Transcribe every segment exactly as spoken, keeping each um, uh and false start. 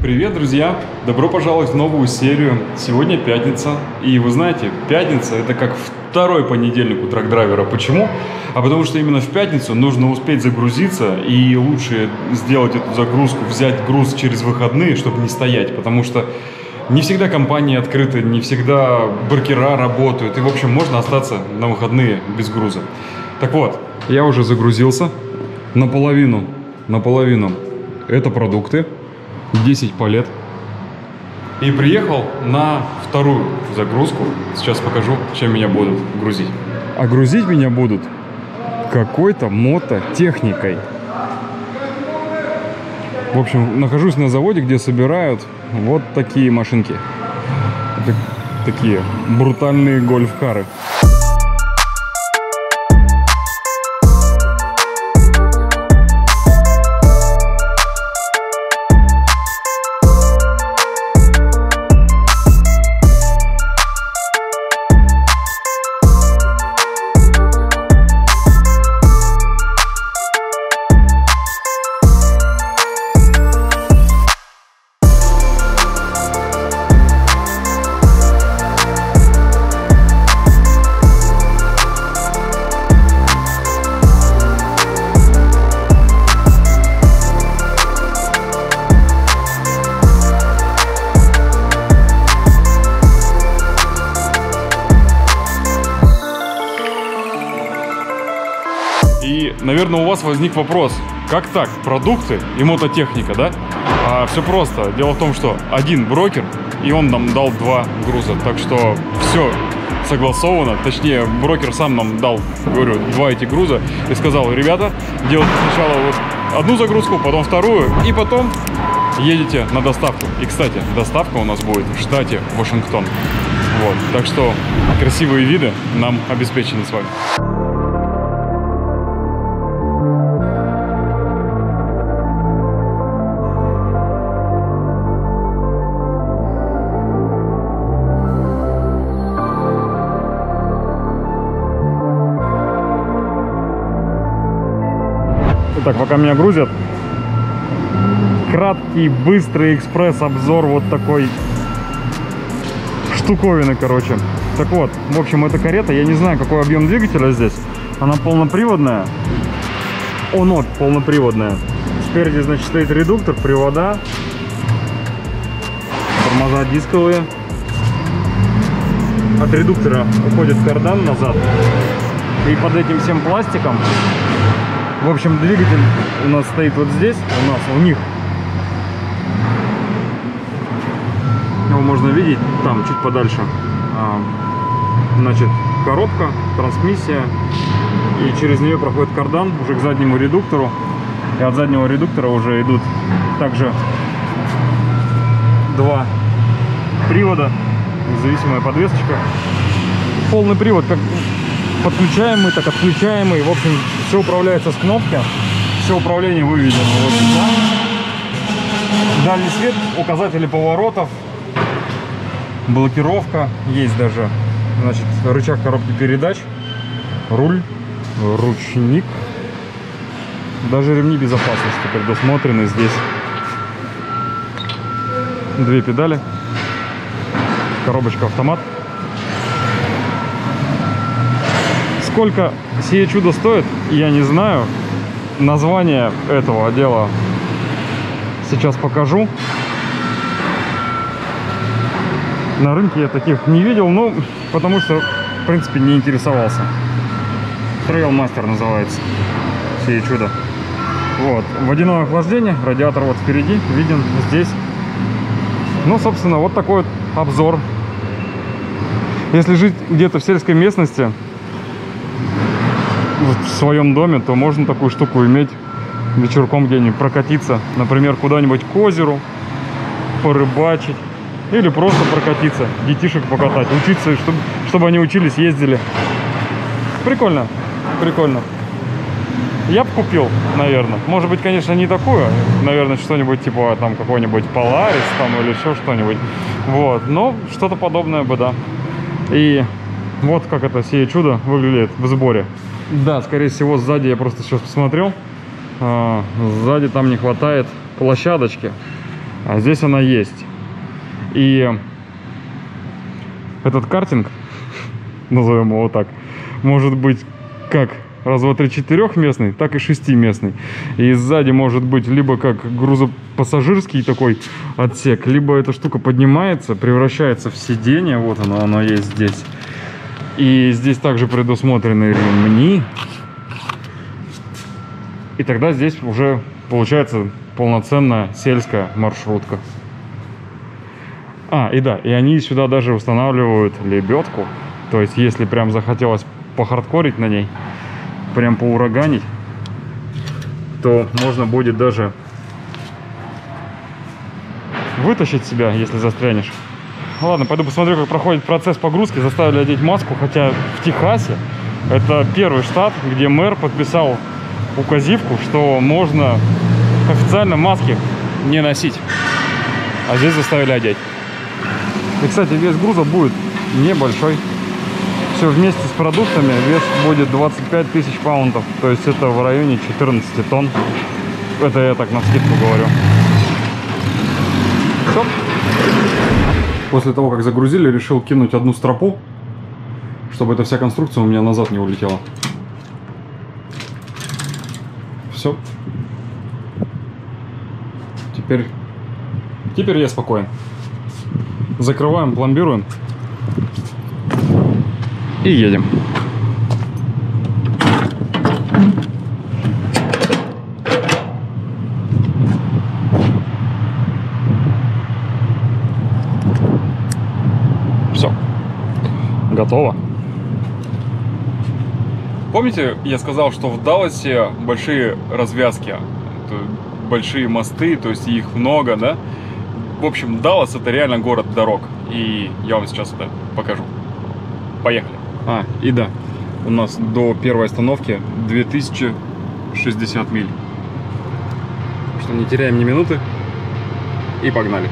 Привет, друзья! Добро пожаловать в новую серию. Сегодня пятница. И вы знаете, пятница это как второй понедельник у трак-драйвера. Почему? А потому что именно в пятницу нужно успеть загрузиться. И лучше сделать эту загрузку, взять груз через выходные, чтобы не стоять. Потому что не всегда компании открыты, не всегда брокера работают. И, в общем, можно остаться на выходные без груза. Так вот, я уже загрузился. Наполовину, наполовину это продукты. десять палет. И приехал на вторую загрузку. Сейчас покажу, чем меня будут грузить. А грузить меня будут какой-то мототехникой. В общем, нахожусь на заводе, где собирают вот такие машинки. Это такие брутальные гольф-кары. И, наверное, у вас возник вопрос, как так, продукты и мототехника, да? А все просто. Дело в том, что один брокер, и он нам дал два груза. Так что все согласовано. Точнее, брокер сам нам дал, говорю, два эти груза. И сказал: ребята, делайте сначала вот одну загрузку, потом вторую, и потом едете на доставку. И, кстати, доставка у нас будет в штате Вашингтон. Вот. Так что красивые виды нам обеспечены с вами. Так, пока меня грузят, краткий, быстрый экспресс-обзор вот такой штуковины, короче. Так вот, в общем, эта карета, я не знаю, какой объем двигателя здесь. Она полноприводная. О, нот полноприводная. Спереди, значит, стоит редуктор, привода, тормоза дисковые. От редуктора уходит кардан назад. И под этим всем пластиком, в общем, двигатель у нас стоит вот здесь, у нас, у них. Его можно видеть там, чуть подальше. Значит, коробка, трансмиссия. И через нее проходит кардан уже к заднему редуктору. И от заднего редуктора уже идут также два привода. Независимая подвесочка. Полный привод, как подключаемый, так отключаемый. В общем, все управляется с кнопки. Все управление выведено вот сюда. Дальний свет, указатели поворотов, блокировка. Есть даже, значит, рычаг коробки передач, руль, ручник. Даже ремни безопасности предусмотрены здесь. Две педали. Коробочка автомат. Сколько сие чудо стоит, я не знаю. Название этого дела сейчас покажу. На рынке я таких не видел, ну, потому что, в принципе, не интересовался. Trailmaster называется сие чудо. Вот, водяное охлаждение, радиатор вот впереди, виден здесь. Ну, собственно, вот такой вот обзор. Если жить где-то в сельской местности, в своем доме, то можно такую штуку иметь, вечерком где-нибудь прокатиться, например, куда-нибудь к озеру, порыбачить или просто прокатиться, детишек покатать, учиться, чтобы, чтобы они учились, ездили. Прикольно, прикольно. Я бы купил, наверное. Может быть, конечно, не такую, наверное, что-нибудь типа там какой-нибудь Polaris там или еще что-нибудь. Вот, но что-то подобное бы, да. И вот как это сие чудо выглядит в сборе. Да, скорее всего, сзади я просто сейчас посмотрел. А, сзади там не хватает площадочки. А здесь она есть. И этот картинг, назовем его так, может быть как раз, два, три, четырехместный, так и шестиместный. И сзади может быть либо как грузопассажирский такой отсек, либо эта штука поднимается, превращается в сиденье. Вот оно, оно есть здесь. И здесь также предусмотрены ремни. И тогда здесь уже получается полноценная сельская маршрутка. А, и да, и они сюда даже устанавливают лебедку. То есть, если прям захотелось похардкорить на ней, прям поураганить, то можно будет даже вытащить себя, если застрянешь. Ладно, пойду посмотрю, как проходит процесс погрузки. Заставили одеть маску, хотя в Техасе это первый штат, где мэр подписал указивку, что можно официально маски не носить. А здесь заставили одеть. И, кстати, вес груза будет небольшой. Все вместе с продуктами вес будет двадцать пять тысяч паунтов. То есть это в районе четырнадцати тонн. Это я так на вскидку говорю. Все. После того, как загрузили, решил кинуть одну стропу, чтобы эта вся конструкция у меня назад не улетела. Все. Теперь, теперь я спокоен. Закрываем, пломбируем и едем. Все. Готово. Помните, я сказал, что в Далласе большие развязки, большие мосты, то есть их много, да? В общем, Даллас — это реально город дорог. И я вам сейчас это покажу. Поехали. А, и да, у нас до первой остановки две тысячи шестьдесят миль. Что не теряем ни минуты. И погнали.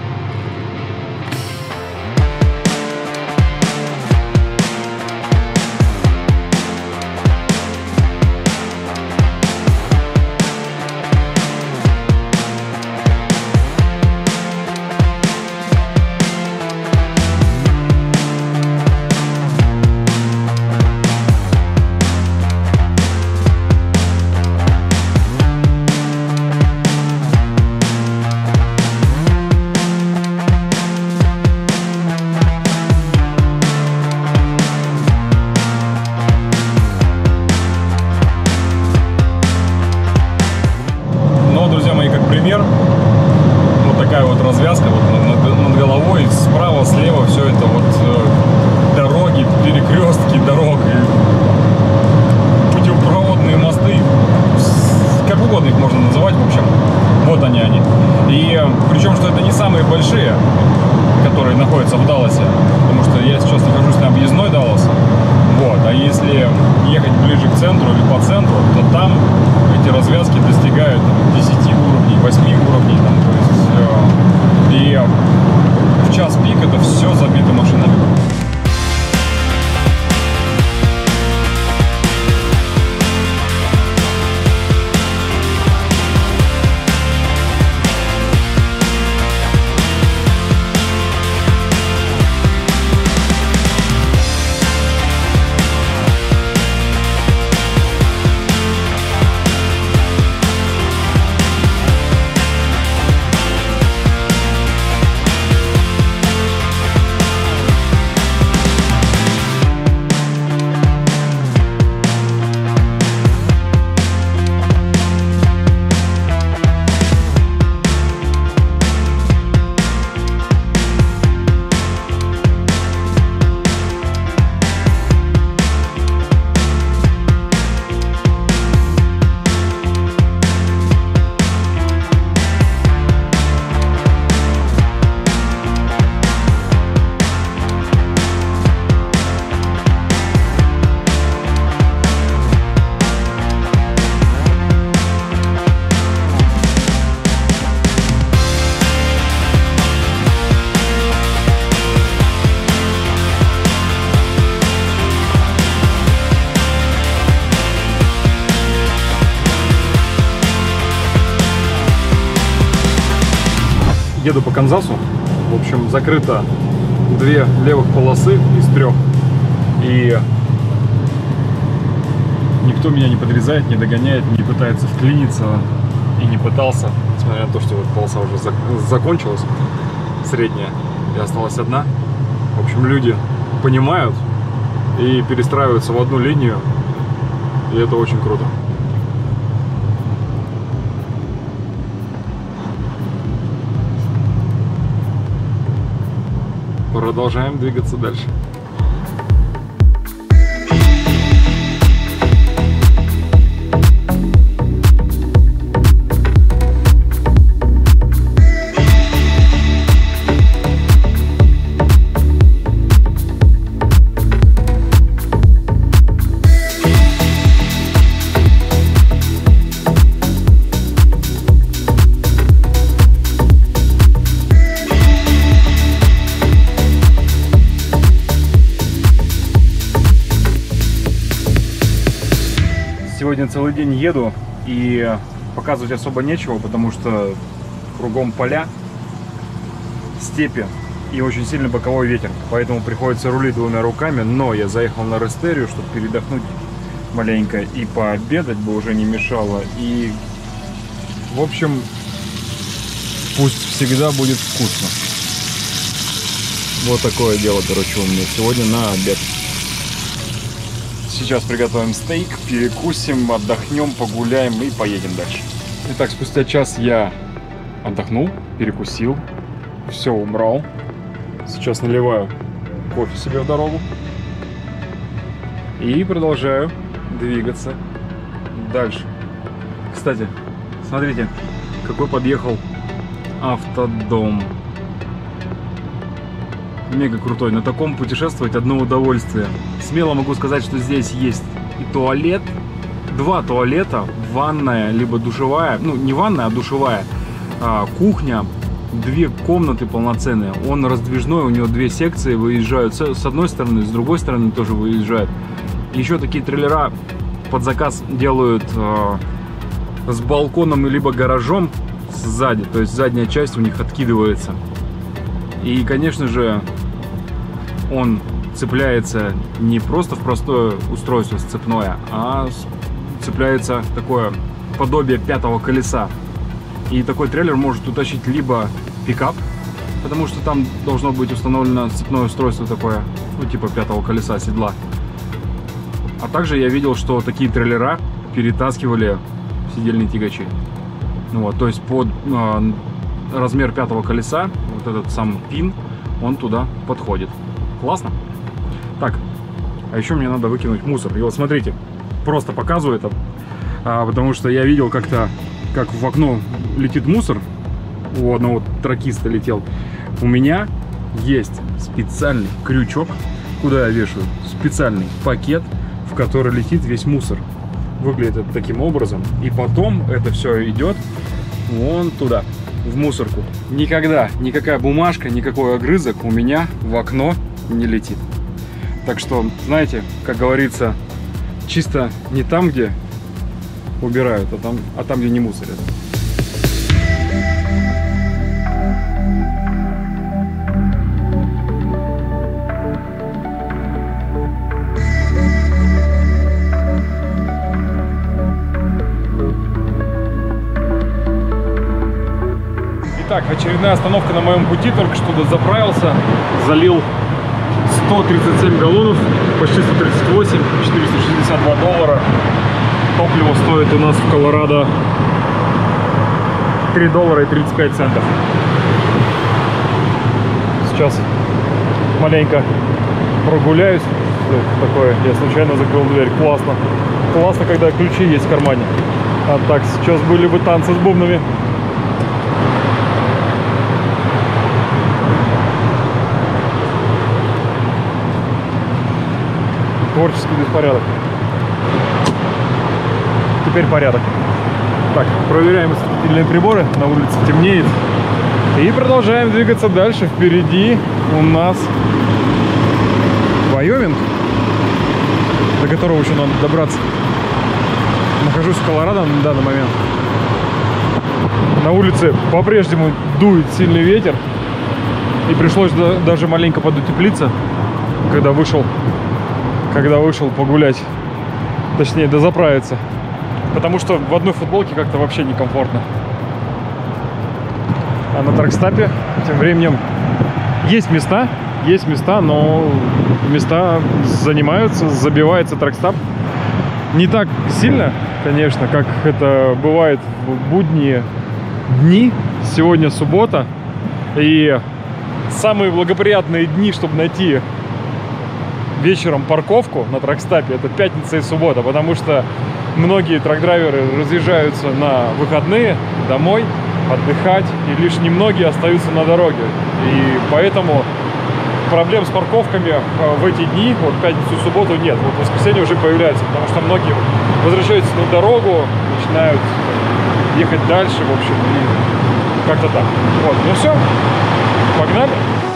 Вот такая вот развязка вот над, над головой, справа, слева, все это вот э, дороги, перекрестки дорог, и путепроводные мосты, как угодно их можно называть, в общем, вот они они. И причем, что это не самые большие, которые находятся в Далласе, потому что я сейчас нахожусь на объездной Далласа, вот, а если ехать ближе к центру или по центру, то там эти развязки достигают десяти уровней, восьми уровней, там, то есть, э, и в час пик это все забито машинами. еду по Канзасу. В общем, закрыто две левых полосы из трех. И никто меня не подрезает, не догоняет, не пытается вклиниться. И не пытался, несмотря на то, что полоса уже зак закончилась, средняя, и осталась одна. В общем, люди понимают и перестраиваются в одну линию. И это очень круто. Продолжаем двигаться дальше. Сегодня целый день еду, и показывать особо нечего, потому что кругом поля, степи и очень сильный боковой ветер. Поэтому приходится рулить двумя руками, но я заехал на Рестерию, чтобы передохнуть маленько и пообедать бы уже не мешало. И, в общем, пусть всегда будет вкусно. Вот такое дело, короче, у меня сегодня на обед. Сейчас приготовим стейк, перекусим, отдохнем, погуляем и поедем дальше. Итак, спустя час я отдохнул, перекусил, все убрал. Сейчас наливаю кофе себе в дорогу. И продолжаю двигаться дальше. Кстати, смотрите, какой подъехал автодом. Мега крутой. На таком путешествовать одно удовольствие. Смело могу сказать, что здесь есть и туалет, два туалета, ванная, либо душевая, ну не ванная, а душевая, а, кухня, две комнаты полноценные. Он раздвижной, у него две секции выезжают с одной стороны, с другой стороны тоже выезжают. Еще такие трейлера под заказ делают а, с балконом либо гаражом сзади, то есть задняя часть у них откидывается. И, конечно же, он цепляется не просто в простое устройство сцепное, а цепляется такое подобие пятого колеса. И такой трейлер может утащить либо пикап, потому что там должно быть установлено сцепное устройство такое, ну типа пятого колеса, седла. А также я видел, что такие трейлера перетаскивали сидельные тягачи. Ну вот, то есть под э, размер пятого колеса, вот этот сам пин, он туда подходит. Классно? Так, а еще мне надо выкинуть мусор. И вот смотрите, просто показываю это, а, потому что я видел как-то, как в окно летит мусор. У одного тракиста летел. У меня есть специальный крючок, куда я вешаю специальный пакет, в который летит весь мусор. Выглядит это таким образом. И потом это все идет вон туда, в мусорку. Никогда никакая бумажка, никакой огрызок у меня в окно не летит. Так что, знаете, как говорится, чисто не там, где убирают, а там, а там, где не мусорят. Итак, очередная остановка на моем пути, только что заправился, залил сто тридцать семь галлонов, почти сто тридцать восемь, четыреста шестьдесят два доллара. Топливо стоит у нас в Колорадо три доллара и тридцать пять центов. Сейчас маленько прогуляюсь. Это такое, я случайно закрыл дверь. Классно. Классно, когда ключи есть в кармане. А так, сейчас были бы танцы с бубнами. Творческий беспорядок. Теперь порядок. Так, проверяем осветительные приборы. На улице темнеет. И продолжаем двигаться дальше. Впереди у нас Вайоминг, до которого еще надо добраться. Нахожусь в Колорадо на данный момент. На улице по-прежнему дует сильный ветер. И пришлось даже маленько подутеплиться, когда вышел, когда вышел погулять. Точнее, дозаправиться. Потому что в одной футболке как-то вообще некомфортно. А на тракстапе тем временем есть места, есть места, но места занимаются, забивается тракстап. Не так сильно, конечно, как это бывает в будние дни. Сегодня суббота. И самые благоприятные дни, чтобы найти вечером парковку на тракстапе, это пятница и суббота. Потому что многие трак-драйверы разъезжаются на выходные домой отдыхать, и лишь немногие остаются на дороге. И поэтому проблем с парковками в эти дни, вот пятницу и субботу, нет. Вот в воскресенье уже появляется, потому что многие возвращаются на дорогу, начинают ехать дальше, в общем, и как-то так. Вот, ну все, погнали.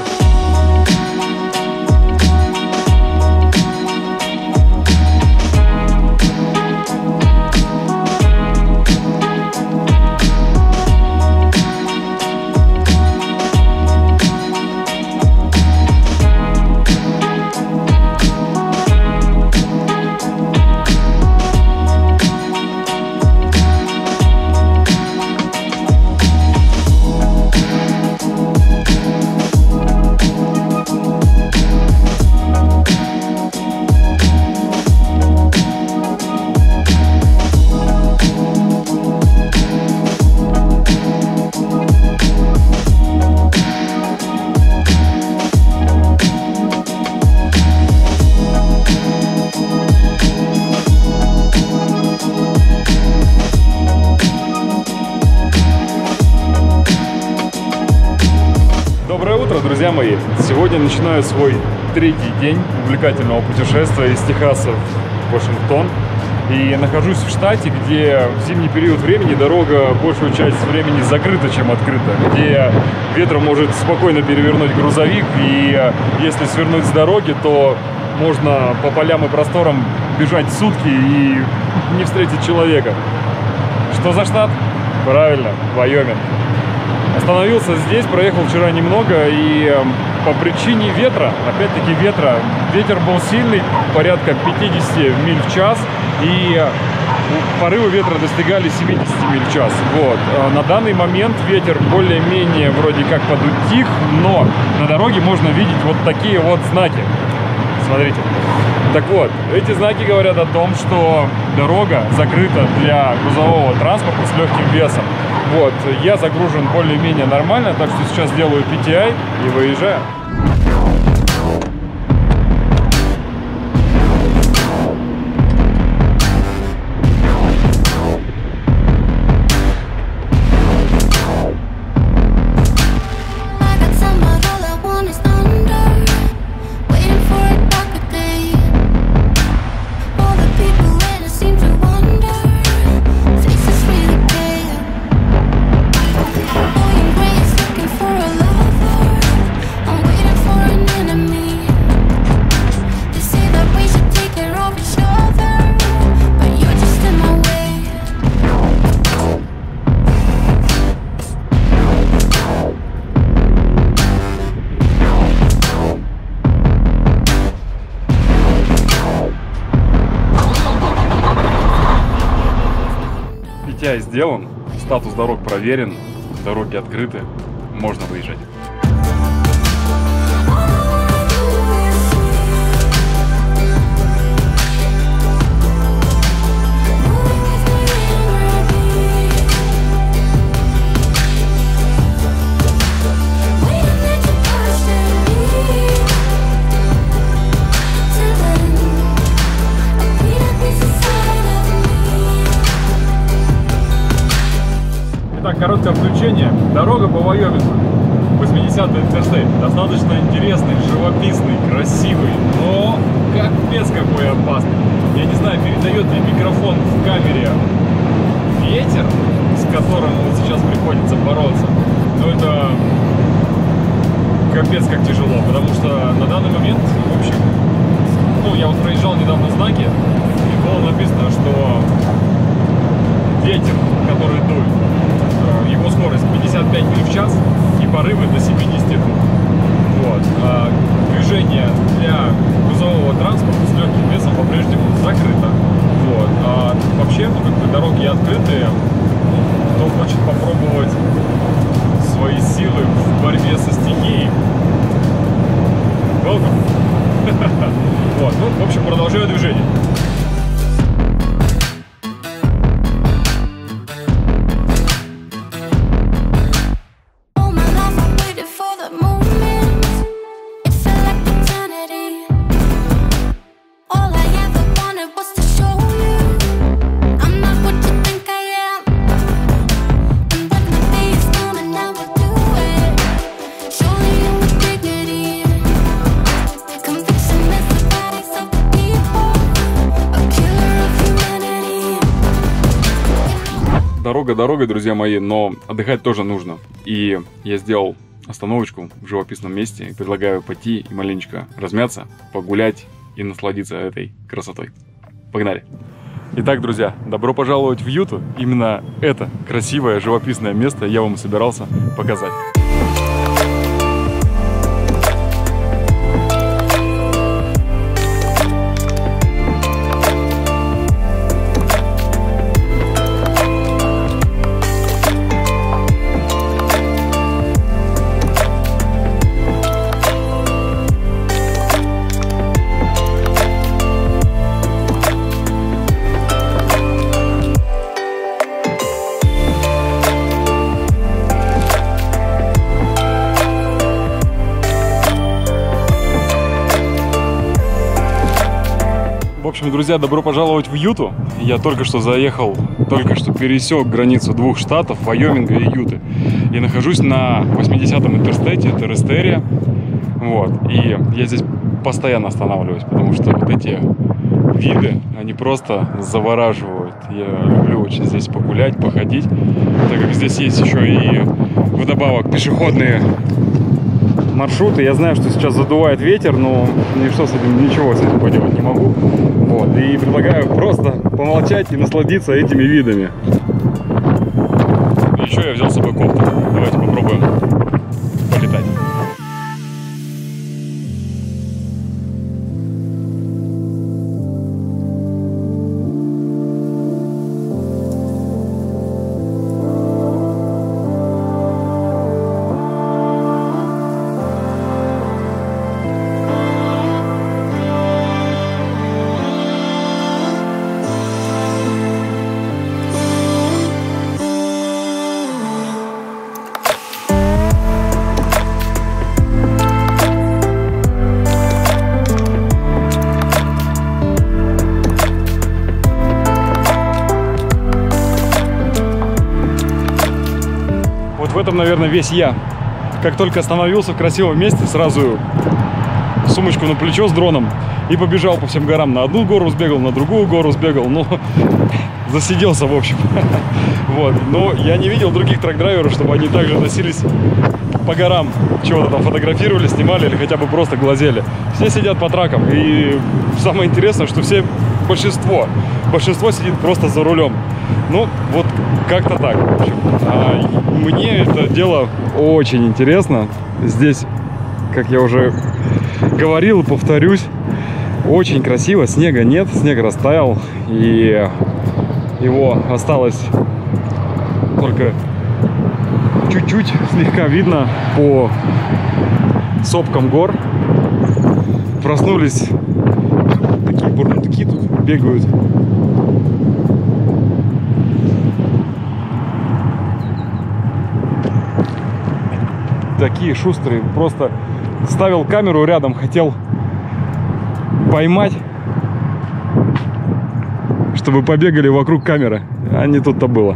Друзья мои, сегодня начинаю свой третий день увлекательного путешествия из Техаса в Вашингтон. И нахожусь в штате, где в зимний период времени дорога большую часть времени закрыта, чем открыта. Где ветром может спокойно перевернуть грузовик, и если свернуть с дороги, то можно по полям и просторам бежать сутки и не встретить человека. Что за штат? Правильно, Вайоминг. Остановился здесь, проехал вчера немного, и по причине ветра, опять-таки ветра, ветер был сильный, порядка пятидесяти миль в час, и порывы ветра достигали семидесяти миль в час. Вот. На данный момент ветер более-менее вроде как подутих, но на дороге можно видеть вот такие вот знаки. Смотрите. Так вот, эти знаки говорят о том, что дорога закрыта для грузового транспорта с легким весом. Вот, я загружен более-менее нормально, так что сейчас делаю пи ти ай и выезжаю. пи ти ай сделан, статус дорог проверен, дороги открыты, можно выезжать. Итак, короткое включение. Дорога по Вайомингу. восьмидесятый интерстейт. Достаточно интересный, живописный, красивый, но капец какой опасный. Я не знаю, передает ли микрофон в камере ветер, с которым вот сейчас приходится бороться. Но это капец как тяжело, потому что на данный момент, в общем, ну, я вот проезжал недавно знаки, и было написано, что ветер, который дует, его скорость пятьдесят пять миль в час и порывы до семидесяти двух. Вот. А движение для грузового транспорта с легким весом по-прежнему закрыто. Вот. А вообще, ну, как бы дороги открытые. Кто хочет попробовать свои силы в борьбе со стихией, welcome. Вот. Ну, в общем, продолжаю движение. Дорога дорогой, друзья мои, но отдыхать тоже нужно. И я сделал остановочку в живописном месте и предлагаю пойти и маленечко размяться, погулять и насладиться этой красотой. Погнали! Итак, друзья, добро пожаловать в Юту. Именно это красивое живописное место я вам собирался показать. В общем, друзья, добро пожаловать в Юту. Я только что заехал, только что пересек границу двух штатов, Вайоминга и Юты. И нахожусь на восьмидесятом интерстейте, Террестерия. Вот. И я здесь постоянно останавливаюсь, потому что вот эти виды, они просто завораживают. Я люблю очень здесь погулять, походить, так как здесь есть еще и вдобавок пешеходные маршруты. Я знаю, что сейчас задувает ветер, но ничто с этим, ничего с этим поделать не могу. Вот. И предлагаю просто помолчать и насладиться этими видами. И еще я взял с собой коптер. Давайте попробуем полетать. В этом, наверное, весь я. Как только остановился в красивом месте, сразу сумочку на плечо с дроном и побежал по всем горам. На одну гору сбегал, на другую гору сбегал, но засиделся, в общем. Вот. Но я не видел других трак-драйверов, чтобы они также носились по горам, чего-то там фотографировали, снимали или хотя бы просто глазели. Все сидят по тракам. И самое интересное, что все, большинство, большинство сидит просто за рулем. Ну, вот как-то так, в общем. А мне это дело очень интересно. Здесь, как я уже говорил, повторюсь, очень красиво. Снега нет, снег растаял. И его осталось только чуть-чуть, слегка видно по сопкам гор. Проснулись такие бурундуки тут бегают. Такие шустрые. Просто ставил камеру рядом, хотел поймать, чтобы побегали вокруг камеры. А не тут-то было.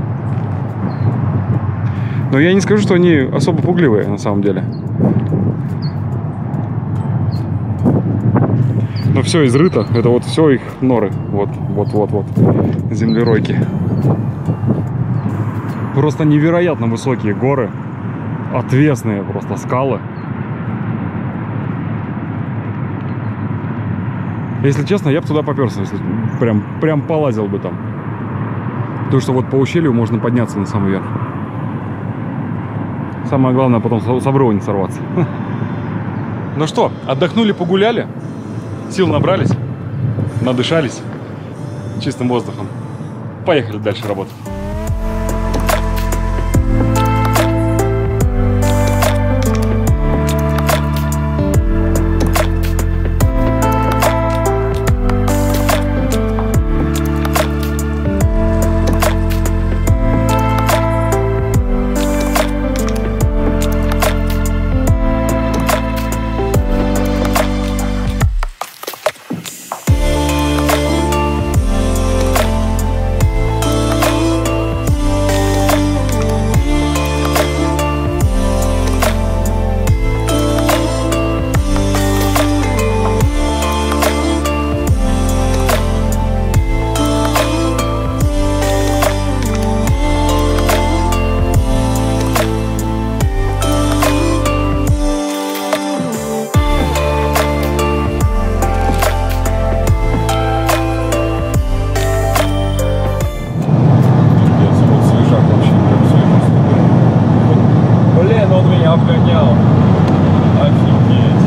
Но я не скажу, что они особо пугливые на самом деле. Но все изрыто. Это вот все их норы. Вот, вот, вот, вот. Землеройки. Просто невероятно высокие горы. Отвесные просто скалы. Если честно, я бы туда поперся, если прям, прям полазил бы там. Потому что вот по ущелью можно подняться на самый верх. Самое главное потом с обрыва не сорваться. Ну что, отдохнули, погуляли, сил набрались, надышались чистым воздухом. Поехали дальше работать. Обгонял. Офигеть.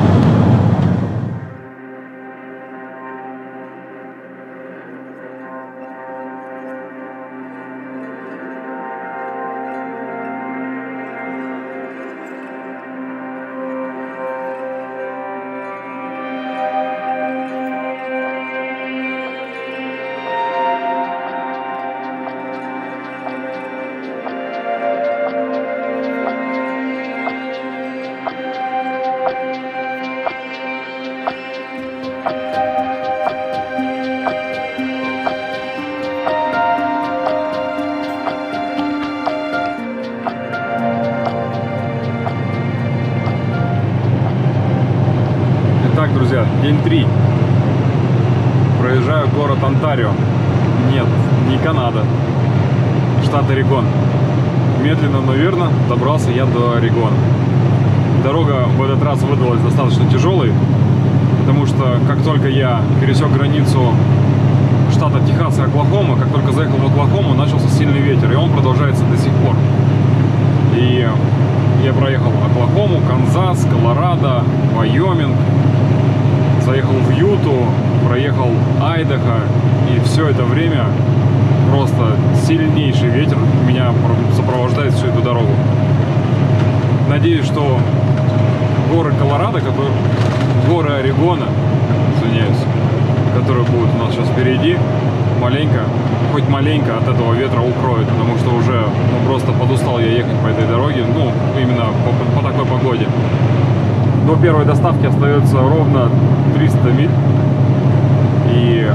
Итак, друзья, день три. Проезжаю город Онтарио. Нет, не Канада. Штат Орегон. Медленно, но верно добрался я до Орегона. Дорога в этот раз выдалась достаточно тяжелой, потому что как только я пересек границу штата Техас и Оклахома, как только заехал в Оклахому, начался сильный ветер, и он продолжается до сих пор. И я проехал Оклахому, Канзас, Колорадо, Вайоминг, заехал в Юту, проехал Айдахо, и все это время просто сильнейший ветер меня сопровождает всю эту дорогу. Надеюсь, что горы Колорадо, которые, горы Орегона, извиняюсь, которые будут у нас сейчас впереди, маленько, хоть маленько от этого ветра укроют, потому что уже ну, просто подустал я ехать по этой дороге, ну, именно по, по такой погоде. До первой доставки остается ровно триста миль, и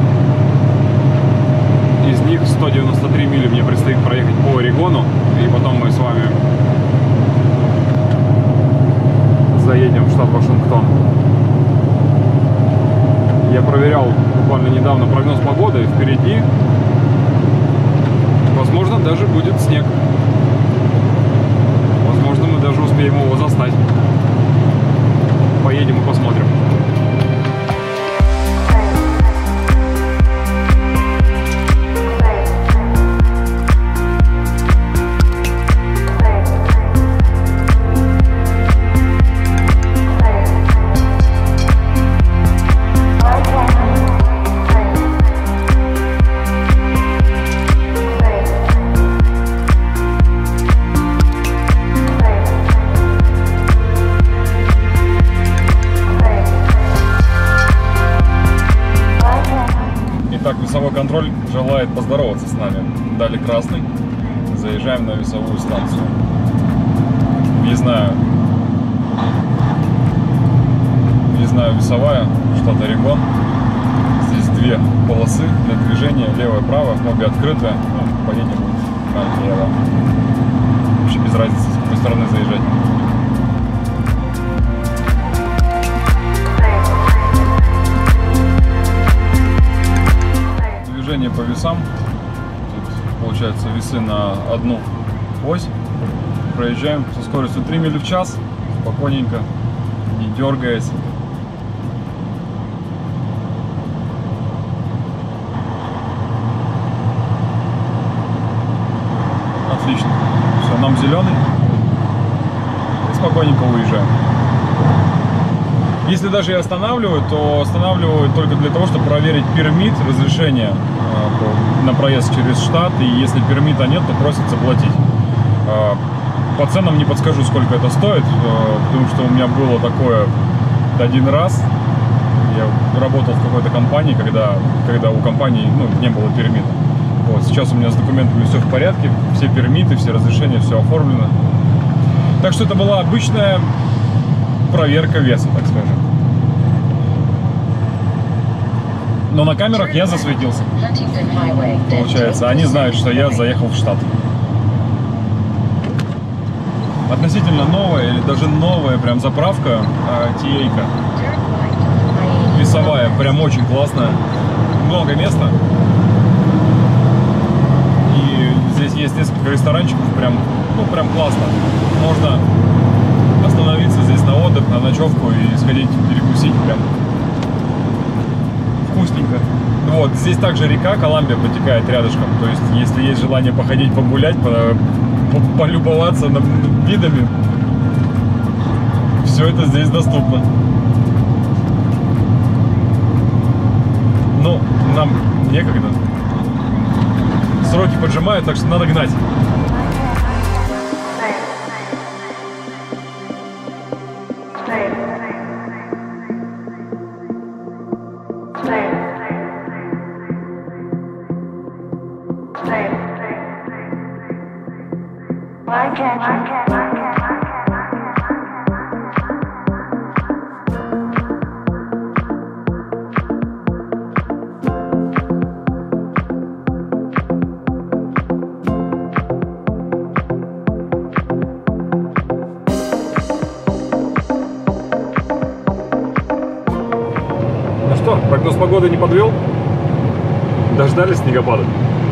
из них сто девяносто три мили мне предстоит проехать по Орегону, и потом мы с вами заедем в штат Вашингтон. Я проверял буквально недавно прогноз погоды, и впереди, возможно, даже будет снег. Возможно, мы даже успеем его застать. Поедем и посмотрим. Весовой контроль желает поздороваться с нами. Дали красный. Заезжаем на весовую станцию. Въездная, въездная весовая, штат Орегон. Здесь две полосы для движения, левая и правая, обе открытые. Ну, поедем налево. Вообще без разницы, с какой стороны заезжать. По весам. Тут, получается, весы на одну ось. Проезжаем со скоростью три мили в час, спокойненько, не дергаясь. Отлично. Все, нам зеленый. спокойненько уезжаю. Если даже и останавливают, то останавливают только для того, чтобы проверить пермит, разрешение э, на проезд через штат. И если пермита нет, то просят заплатить. Э, по ценам не подскажу, сколько это стоит, э, потому что у меня было такое один раз. Я работал в какой-то компании, когда, когда у компании ну, не было пермита. Вот, сейчас у меня с документами все в порядке, все пермиты, все разрешения, все оформлено. Так что это была обычная проверка веса, так скажем. Но на камерах я засветился. Получается, они знают, что я заехал в штат. Относительно новая или даже новая прям заправка ти эй-ка. Весовая, прям очень классная. Много места. И здесь есть несколько ресторанчиков, прям, ну, прям классно. Можно остановиться здесь на отдых, на ночевку и сходить перекусить прям вкусненько. Вот, здесь также река Коламбия протекает рядышком. То есть, если есть желание походить, погулять, по, по, полюбоваться на, на видами, все это здесь доступно. Ну, нам некогда. Сроки поджимают, так что надо гнать. Прогноз погоды не подвел. Дождались снегопада.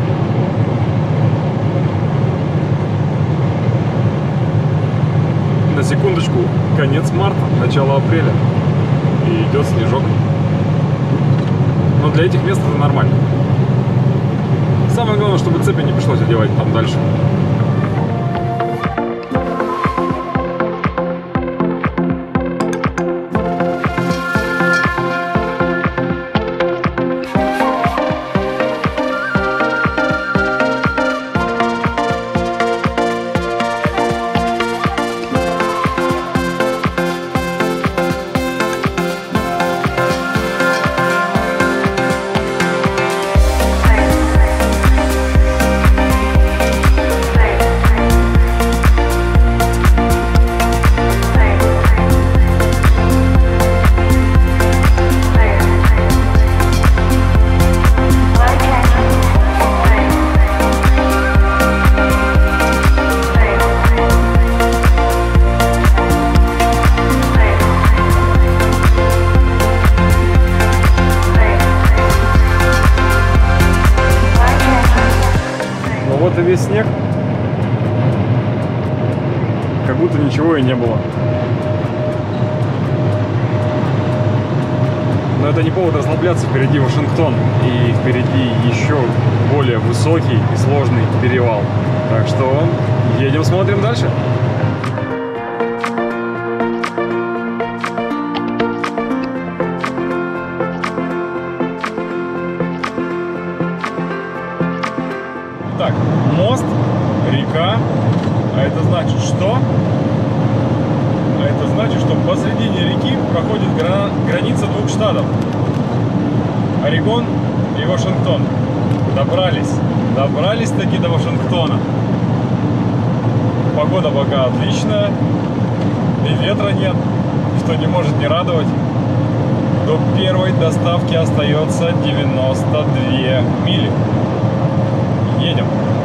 На секундочку, конец марта, начало апреля. И идет снежок. Но для этих мест это нормально. Самое главное, чтобы цепи не пришлось одевать там дальше. Вот и весь снег, как будто ничего и не было. Но это не повод расслабляться, впереди Вашингтон, и впереди еще более высокий и сложный перевал. Так что едем, смотрим дальше. Так, мост, река, а это значит что? А это значит, что посредине реки проходит гра... граница двух штатов. Орегон и Вашингтон. Добрались, добрались таки до Вашингтона. Погода пока отличная, и ветра нет, что не может не радовать. До первой доставки остается девяносто две мили. Едем.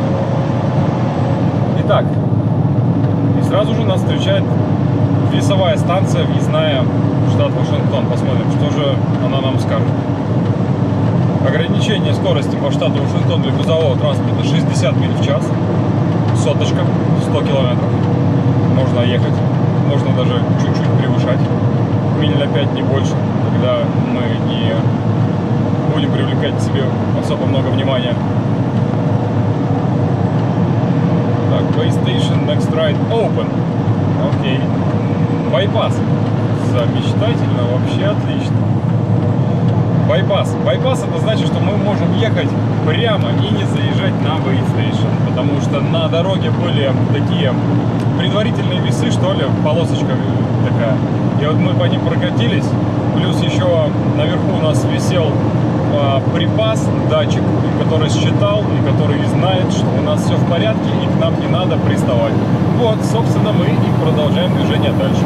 Итак, и сразу же нас встречает весовая станция, въездная в штат Вашингтон. Посмотрим, что же она нам скажет. Ограничение скорости по штату Вашингтон для грузового транспорта шестьдесят миль в час. Соточка, сто километров. Можно ехать, можно даже чуть-чуть превышать. Миль на пять, не больше, когда мы не будем привлекать к себе особо много внимания. Так, Way Station, Next Ride Open. Окей. Байпас. Замечательно, вообще отлично. Байпас. Байпас это значит, что мы можем ехать прямо и не заезжать на вейстейшн, потому что на дороге были такие предварительные весы, что ли, полосочка такая. И вот мы по ним прокатились, плюс еще наверху у нас висел а, припас, датчик, который считал и который знает, что у нас все в порядке и к нам не надо приставать. Вот, собственно, мы и продолжаем движение дальше.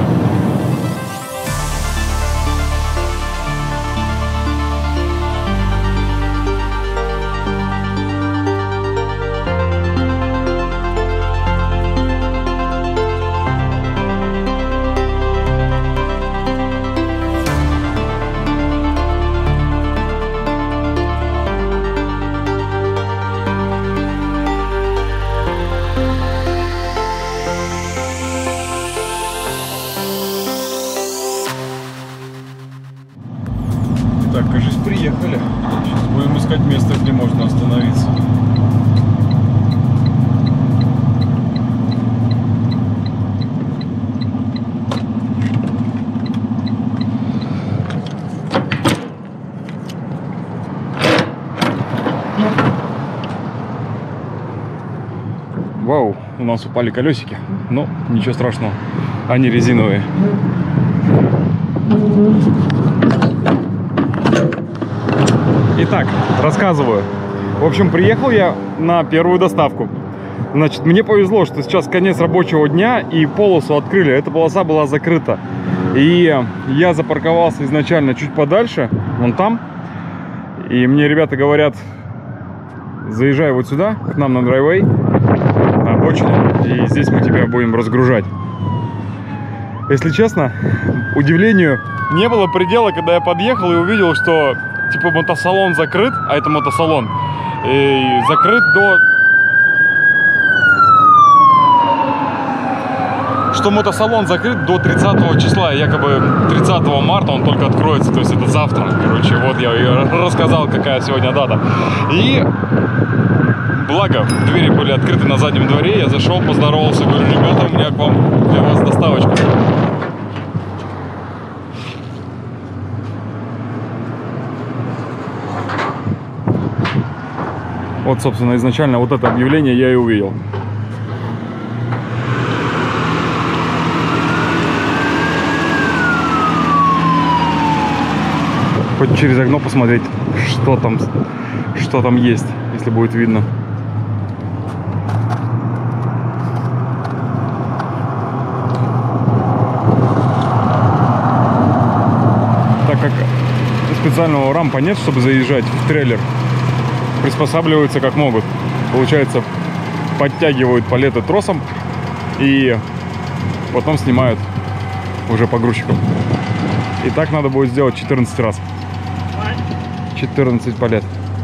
Так, кажется, приехали. Сейчас будем искать место, где можно остановиться. Вау, у нас упали колесики. Но ничего страшного, они резиновые. Итак, рассказываю. В общем, приехал я на первую доставку. Значит, мне повезло, что сейчас конец рабочего дня и полосу открыли. Эта полоса была закрыта. И я запарковался изначально чуть подальше, вон там. И мне ребята говорят, заезжай вот сюда, к нам на драйвей, на обочине, и здесь мы тебя будем разгружать. Если честно, удивлению не было предела, когда я подъехал и увидел, что типа мотосалон закрыт, а это мотосалон, и закрыт до... Что мотосалон закрыт до тридцатого числа, якобы тридцатого марта он только откроется, то есть это завтра. Короче, вот я рассказал, какая сегодня дата. И благо, двери были открыты на заднем дворе, я зашел, поздоровался, говорю, ребята, у меня к вам для вас доставочка. Вот, собственно, изначально вот это объявление я и увидел. Хоть через окно посмотреть, что там, что там есть, если будет видно. Так как специального рампа нет, чтобы заезжать в трейлер, приспосабливаются как могут. Получается, подтягивают палеты тросом и потом снимают уже погрузчиком. И так надо будет сделать четырнадцать раз. четырнадцать палет.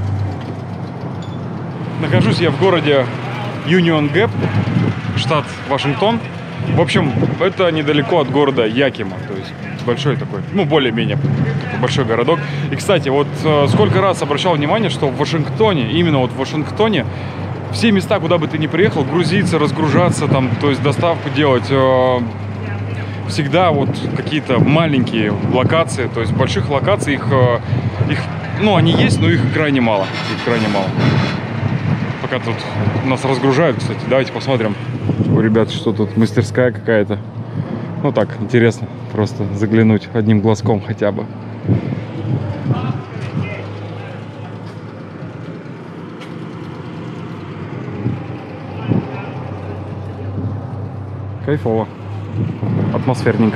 Нахожусь я в городе Юнион Гэп, штат Вашингтон. В общем, это недалеко от города Якима. То есть большой такой, ну, более-менее большой городок. И, кстати, вот э, сколько раз обращал внимание, что в Вашингтоне, именно вот в Вашингтоне, все места, куда бы ты ни приехал, грузиться, разгружаться, там, то есть доставку делать, э, всегда вот какие-то маленькие локации, то есть больших локаций, их, э, их, ну, они есть, но их крайне мало, их крайне мало. Пока тут нас разгружают, кстати, давайте посмотрим. У ребят, что тут, мастерская какая-то. Ну так, интересно, просто заглянуть одним глазком хотя бы. Кайфово, атмосферненько.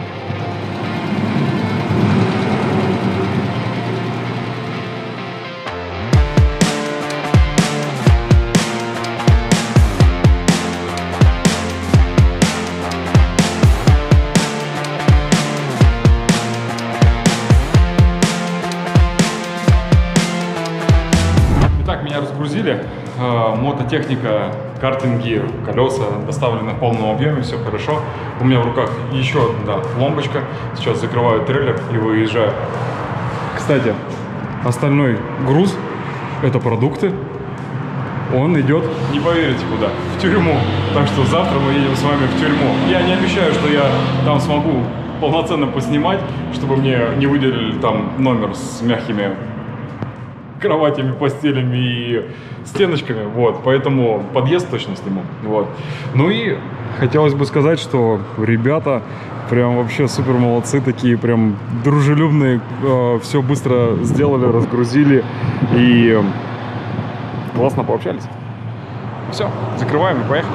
Итак, меня разгрузили. Мототехника, картинги, колеса доставлены в полном объеме, все хорошо. У меня в руках еще одна пломбочка. Сейчас закрываю трейлер и выезжаю. Кстати, остальной груз — это продукты. он идет, не поверите куда, в тюрьму. Так что завтра мы едем с вами в тюрьму. Я не обещаю, что я там смогу полноценно поснимать, чтобы мне не выделили там номер с мягкими кроватями, постелями и стеночками. Вот, поэтому подъезд точно сниму. Вот. Ну и хотелось бы сказать, что ребята прям вообще супер молодцы, такие прям дружелюбные, э, все быстро сделали, разгрузили и классно пообщались. Все, закрываем и поехали.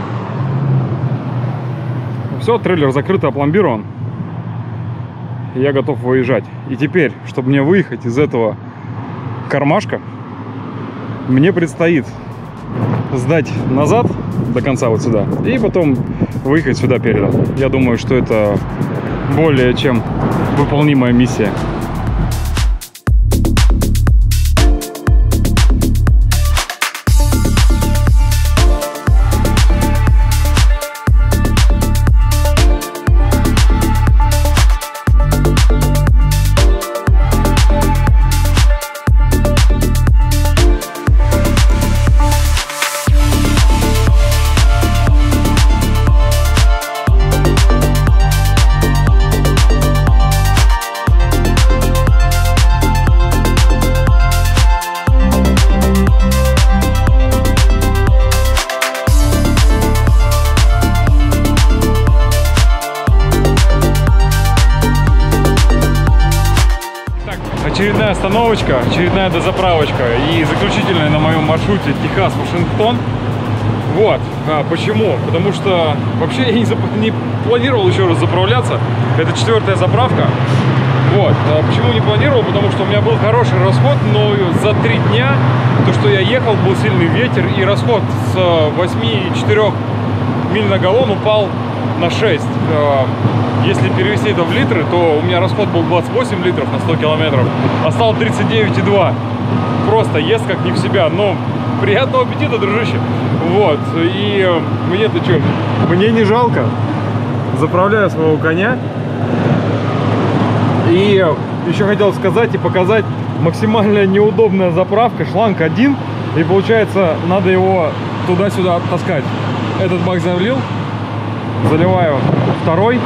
Все, трейлер закрыт и опломбирован. Я готов выезжать. И теперь, чтобы мне выехать из этого кармашка, мне предстоит сдать назад до конца вот сюда и потом выехать сюда передом. Я думаю, что это более чем выполнимая миссия. Очередная остановочка, очередная дозаправочка и заключительная на моем маршруте Техас-Вашингтон. Вот. А, почему? Потому что вообще я не, зап... не планировал еще раз заправляться. Это четвертая заправка. Вот. А почему не планировал? Потому что у меня был хороший расход, но за три дня, то, что я ехал, был сильный ветер, и расход с восьми и четырёх миль на галлон упал на шесть. Если перевести это в литры, то у меня расход был двадцать восемь литров на сто километров, а стал тридцать девять и два. Просто ест как не в себя. Но приятного аппетита, дружище. Вот. И мне-то что? Мне не жалко. Заправляю своего коня. И еще хотел сказать и показать максимально неудобная заправка. Шланг один. И получается, надо его туда-сюда таскать. Этот бак залил. Заливаю второй.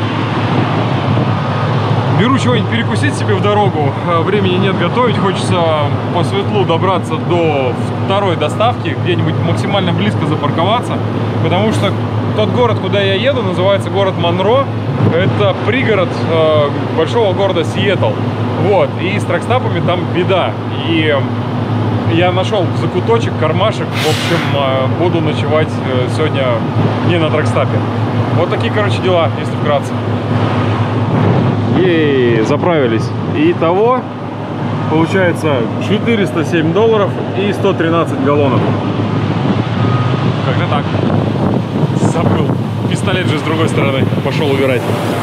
Беру чего-нибудь перекусить себе в дорогу. Времени нет готовить. Хочется по светлу добраться до второй доставки. Где-нибудь максимально близко запарковаться. Потому что тот город, куда я еду, называется город Монро. Это пригород э, большого города Сиэтл. Вот. И с тракстапами там беда. И я нашел закуточек, кармашек. В общем, э, буду ночевать э, сегодня не на тракстапе. Вот такие, короче, дела, если вкратце. Ей, заправились. Итого получается четыреста семь долларов и сто тринадцать галлонов. Как-то так. Забыл. Пистолет же с другой стороны. Пошел убирать.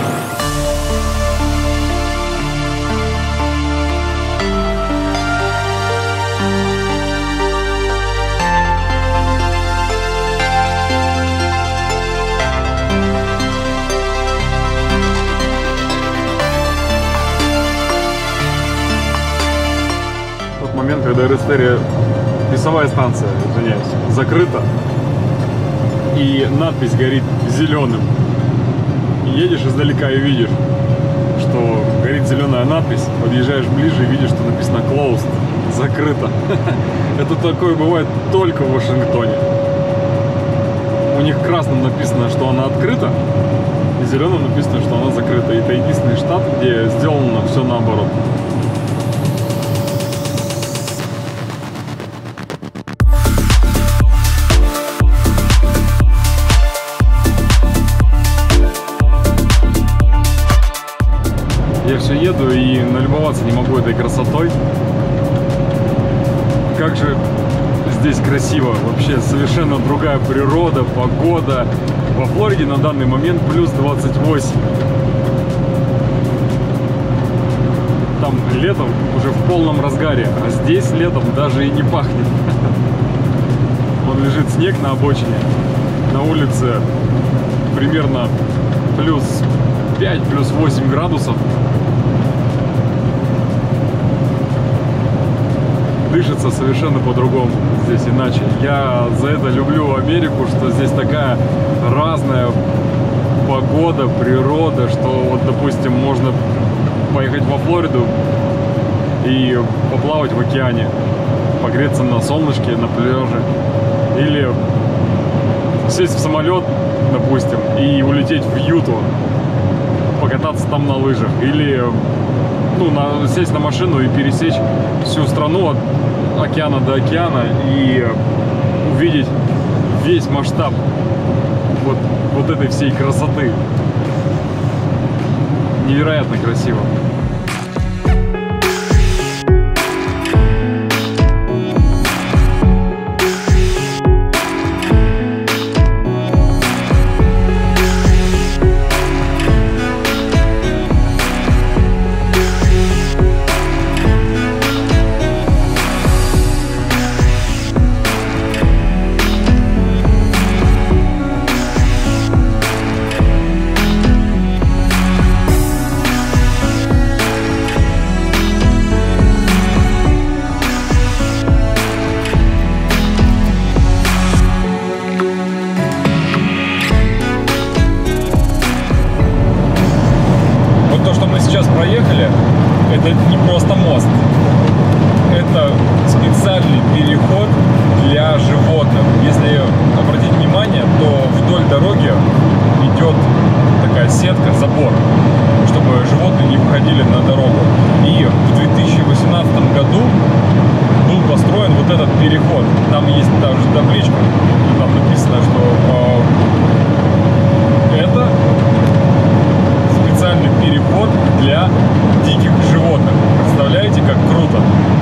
Момент, когда Рестерия, весовая станция, извиняюсь, закрыта, и надпись горит зеленым. Едешь издалека и видишь, что горит зеленая надпись, подъезжаешь ближе и видишь, что написано closed, закрыто. Это такое бывает только в Вашингтоне. У них красным написано, что она открыта, и зеленым написано, что она закрыта. И это единственный штат, где сделано все наоборот. Я все еду и налюбоваться не могу этой красотой. Как же здесь красиво. Вообще совершенно другая природа, погода. Во Флориде на данный момент плюс двадцать восемь. Там летом уже в полном разгаре, а здесь летом даже и не пахнет. Вон лежит снег на обочине. На улице примерно плюс пять, плюс восемь градусов. дышится совершенно по-другому здесь иначе. Я за это люблю Америку, что здесь такая разная погода, природа, что вот, допустим, можно поехать во Флориду и поплавать в океане, погреться на солнышке, на пляже, или сесть в самолет, допустим, и улететь в Юту, покататься там на лыжах, или ну, на, сесть на машину и пересечь всю страну от океана до океана и увидеть весь масштаб вот, вот этой всей красоты. Невероятно красиво. Проехали, это не просто мост, это специальный переход для животных. Если обратить внимание, то вдоль дороги идет такая сетка, забор, чтобы животные не выходили на дорогу. И в две тысячи восемнадцатом году был построен вот этот переход. Там есть даже табличка, там написано, что э, это специальный переход для диких животных. Представляете, как круто?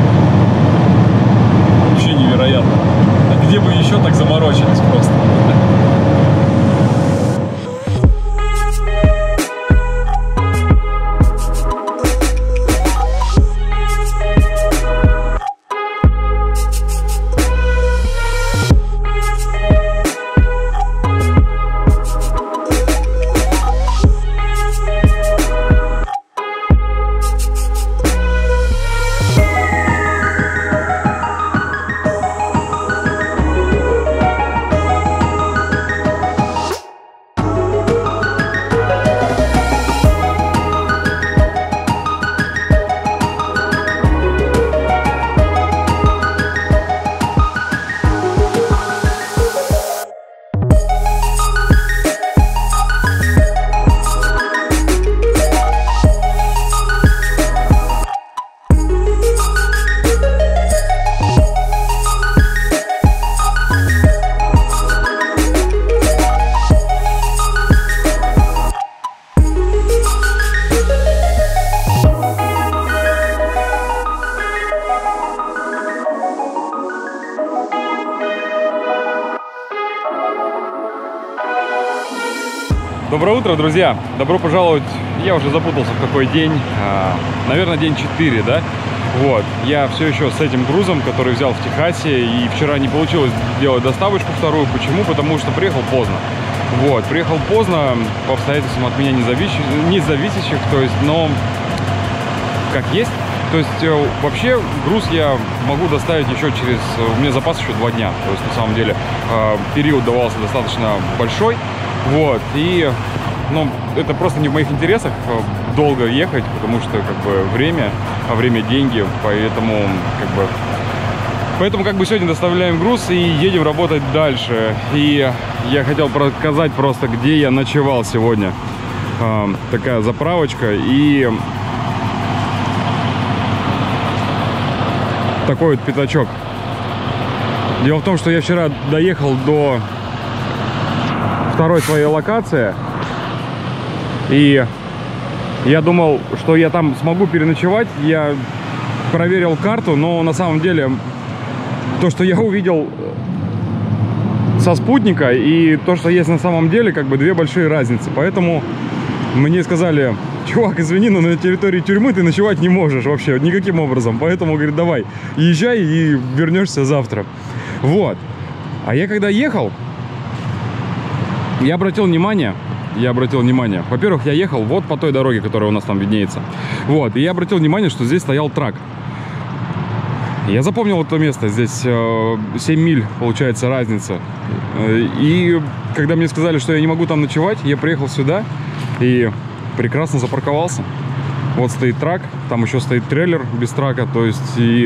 Вообще невероятно. А где бы еще так заморочились просто? Доброе утро, друзья! Добро пожаловать, я уже запутался в какой день, а, наверное, день четыре, да? Вот, я все еще с этим грузом, который взял в Техасе, и вчера не получилось сделать доставочку вторую. Почему? Потому что приехал поздно. Вот, приехал поздно, по обстоятельствам от меня независящих, независящих, то есть, но как есть. То есть, э, вообще, груз я могу доставить еще через... У меня запас еще два дня, то есть, на самом деле, э, период давался достаточно большой. Вот, и, ну, это просто не в моих интересах долго ехать, потому что, как бы, время, а время деньги, поэтому, как бы, поэтому, как бы, сегодня доставляем груз и едем работать дальше. И я хотел показать просто, где я ночевал сегодня. А, такая заправочка и такой вот пятачок. Дело в том, что я вчера доехал до второй своей локации, и я думал, что я там смогу переночевать. Я проверил карту, но на самом деле то, что я увидел со спутника, и то, что есть на самом деле, как бы две большие разницы. Поэтому мне сказали: чувак, извини, но на территории тюрьмы ты ночевать не можешь вообще никаким образом. Поэтому, говорит, давай, езжай и вернешься завтра. Вот. А я когда ехал, я обратил внимание, я обратил внимание, во-первых, я ехал вот по той дороге, которая у нас там виднеется. Вот, и я обратил внимание, что здесь стоял трак. Я запомнил это место. Здесь э, семь миль, получается, разница. И когда мне сказали, что я не могу там ночевать, я приехал сюда и прекрасно запарковался. Вот стоит трак, там еще стоит трейлер без трака. То есть и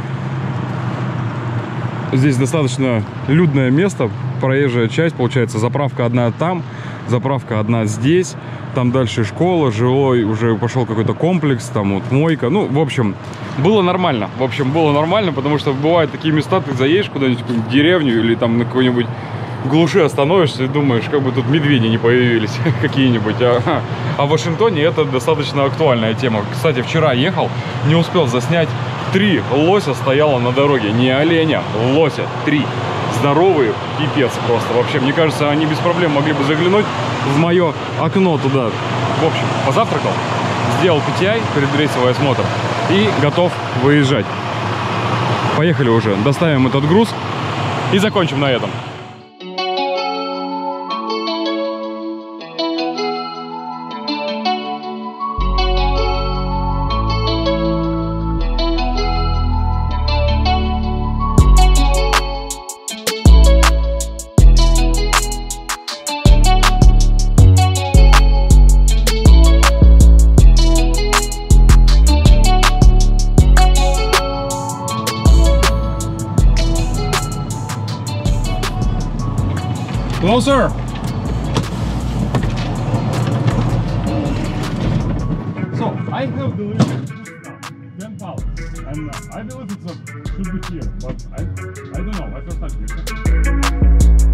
здесь достаточно людное место, проезжая часть, получается, заправка одна там, заправка одна здесь, там дальше школа, жилой уже пошел какой-то комплекс, там вот мойка. Ну, в общем, было нормально. В общем, было нормально, потому что бывают такие места, ты заедешь куда-нибудь в деревню или там на какой-нибудь глуши остановишься и думаешь, как бы тут медведи не появились какие-нибудь. А, а в Вашингтоне это достаточно актуальная тема. Кстати, вчера ехал, не успел заснять. Три лося стояло на дороге. Не оленя, лося. Три. Здоровые, пипец просто. Вообще, мне кажется, они без проблем могли бы заглянуть в мое окно туда. В общем, позавтракал, сделал пи ти ай, предрейсовый осмотр, и готов выезжать. Поехали уже, доставим этот груз и закончим на этом. Closer! So, I have delivered ten pallets, and uh, I believe it's a, should be here, but I, I don't know, I first time here.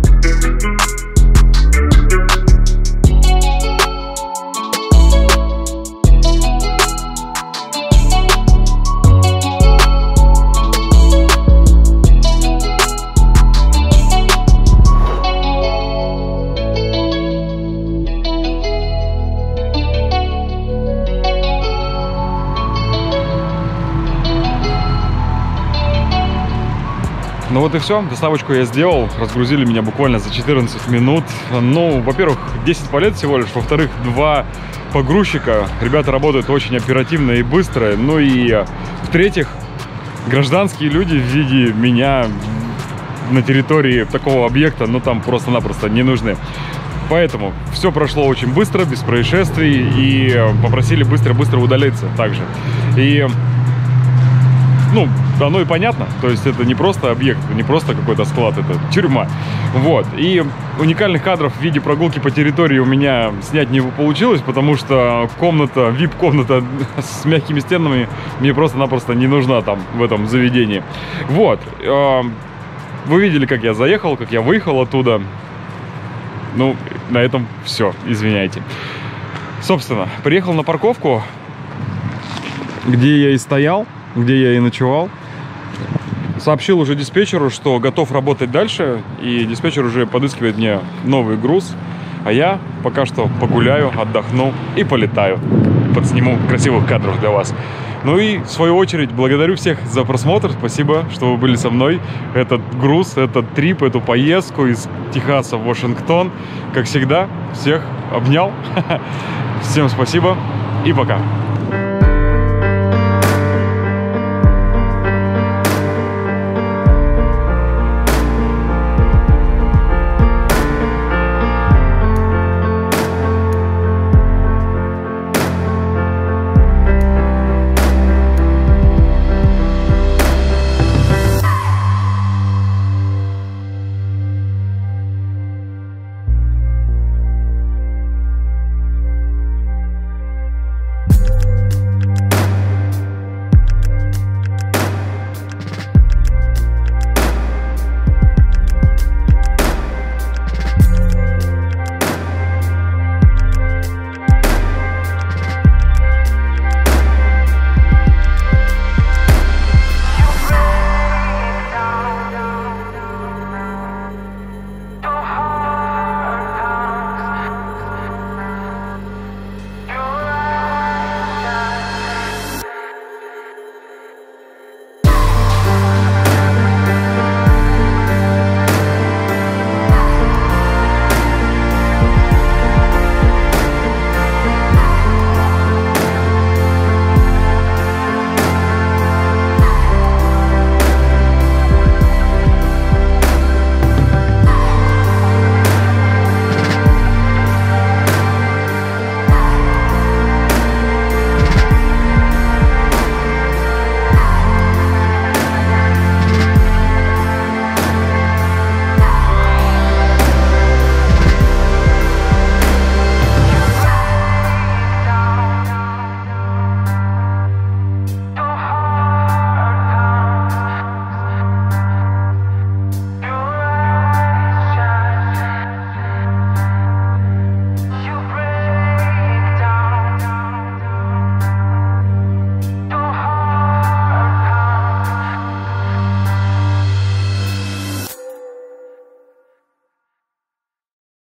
Ну вот и все, доставочку я сделал, разгрузили меня буквально за четырнадцать минут. Ну, во-первых, десять палет всего лишь, во-вторых, два погрузчика. Ребята работают очень оперативно и быстро. Ну и в-третьих, гражданские люди в виде меня на территории такого объекта, ну там просто-напросто не нужны. Поэтому все прошло очень быстро, без происшествий, и попросили быстро-быстро удалиться также. И... ну, оно и понятно, то есть это не просто объект, не просто какой-то склад, это тюрьма. Вот, и уникальных кадров в виде прогулки по территории у меня снять не получилось, потому что комната, вип-комната с мягкими стенами мне просто-напросто не нужна там, в этом заведении. Вот, вы видели, как я заехал, как я выехал оттуда. Ну, на этом все, извиняйте. Собственно, приехал на парковку, где я и стоял, где я и ночевал. Сообщил уже диспетчеру, что готов работать дальше, и диспетчер уже подыскивает мне новый груз, а я пока что погуляю, отдохну и полетаю, подсниму красивых кадров для вас. Ну и в свою очередь благодарю всех за просмотр, спасибо, что вы были со мной. Этот груз, этот трип, эту поездку из Техаса в Вашингтон, как всегда, всех обнял. Всем спасибо и пока.